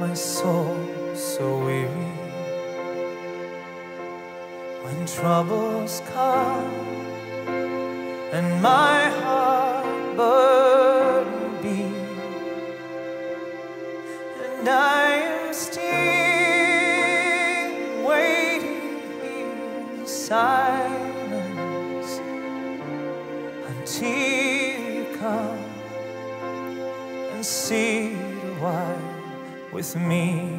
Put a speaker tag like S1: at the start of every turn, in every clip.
S1: my soul so weary. When troubles come and my heart burden be, and I am still waiting in silence until you come and sit a while with me.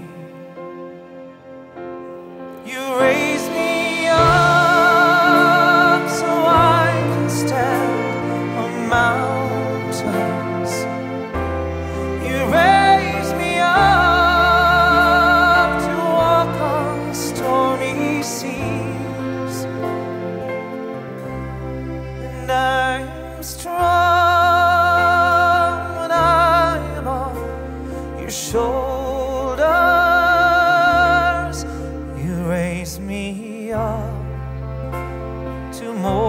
S1: You raise me up so I can stand on mountains. You raise me up to walk on stormy seas, and I'm strong when I am on your shoulders. You raise me up to more